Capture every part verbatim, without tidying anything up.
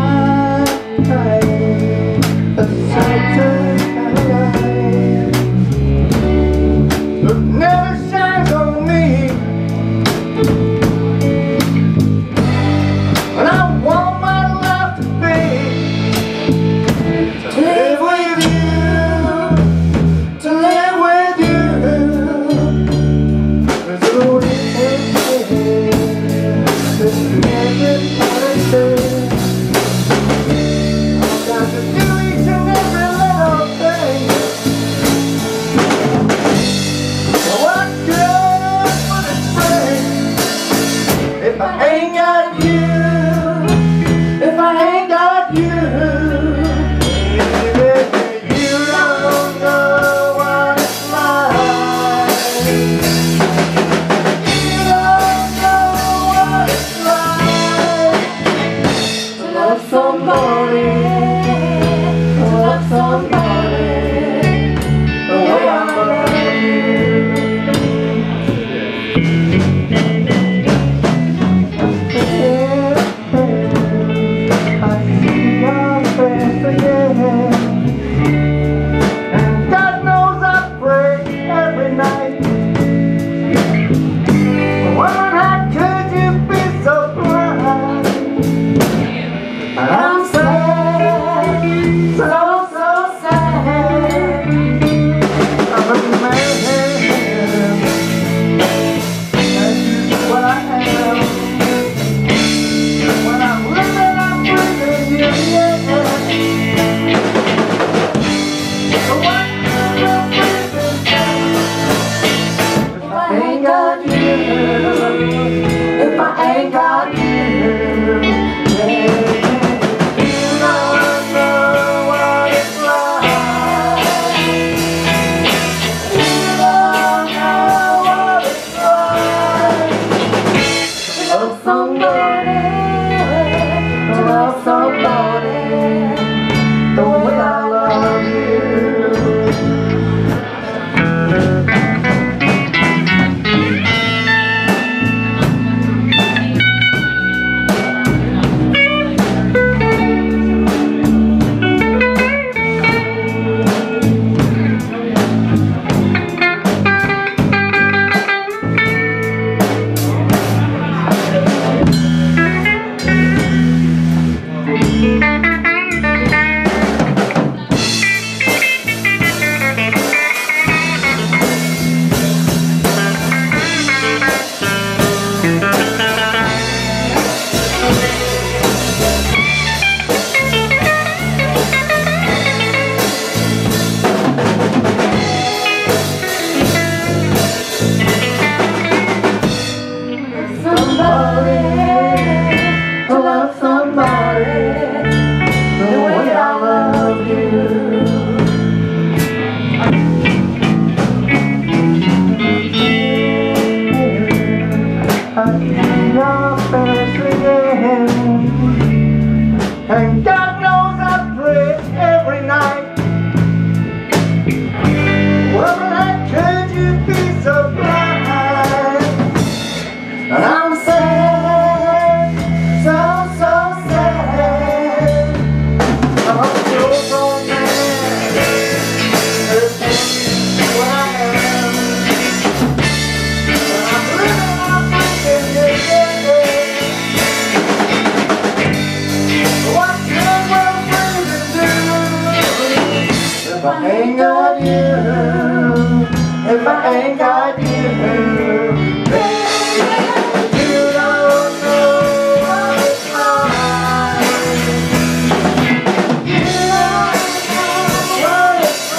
And God knows I pray every night. Well, how could you be so blind? And I'm sad, so, so sad. I'm so, so sad. That's what I am. And I'm living, I'm thinking, yeah, yeah, yeah. What can one really do if I ain't got you? If I ain't got you, baby, you don't know what it's like. You don't know what it's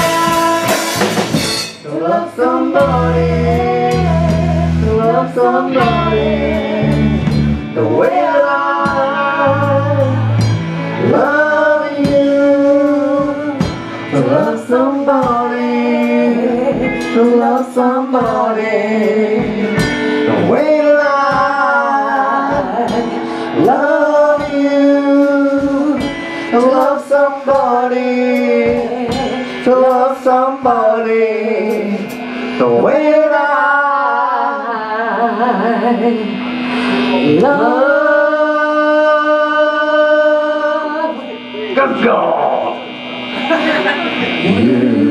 like to love somebody, to love somebody the way I love you. To love somebody, to love somebody the way I love you. To love somebody, to love somebody the way I love to go. Yeah.